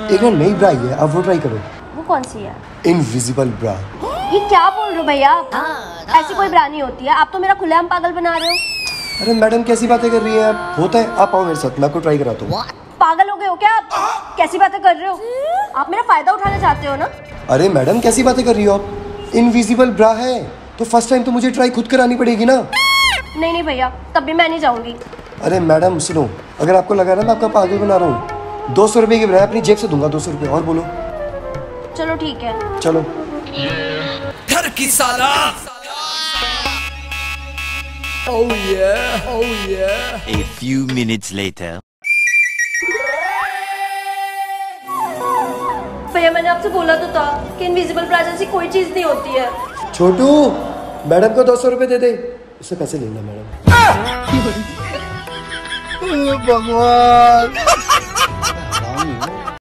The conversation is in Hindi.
एक ना नई ब्रा आई है, आप वो ट्राई करो। वो कौन सी है? Invisible bra. ये क्या बोल रहे हो भैया आप? ऐसी कोई ब्रा नहीं होती है, आप तो मेरा खुलेआम पागल बना रहे हो। अरे मैडम कैसी बातें कर रही हैं आप? होता है, आप आओ मेरे साथ, मैं आपको ट्राई कराता हूँ। पागल हो गए हो क्या आप? कैसी बातें कर रहे हो आप? मेरा फायदा उठाना चाहते हो ना? अरे मैडम कैसी बातें कर रही हो आप? इनविजिबल ब्रा है तो फर्स्ट टाइम तो मुझे ट्राई खुद करानी पड़ेगी ना। नहीं नहीं भैया, तब भी मैं नहीं जाऊंगी। अरे मैडम सुनो, अगर आपको लगा ना मैं आपका पागल बना रहा हूँ, 200 रुपये की ब्रा अपनी जेब से दूंगा, 200 रुपये। और बोलो। चलो ठीक है। चलो। घर की साला। Oh yeah, oh yeah. A few minutes later. भैया मैंने आपसे बोला तो था कि इनविजिबल ब्रा जैसी कोई चीज नहीं होती है। छोटू, मैडम को 200 रुपये दे दे, उससे पैसे लेना मैडम। भगवान।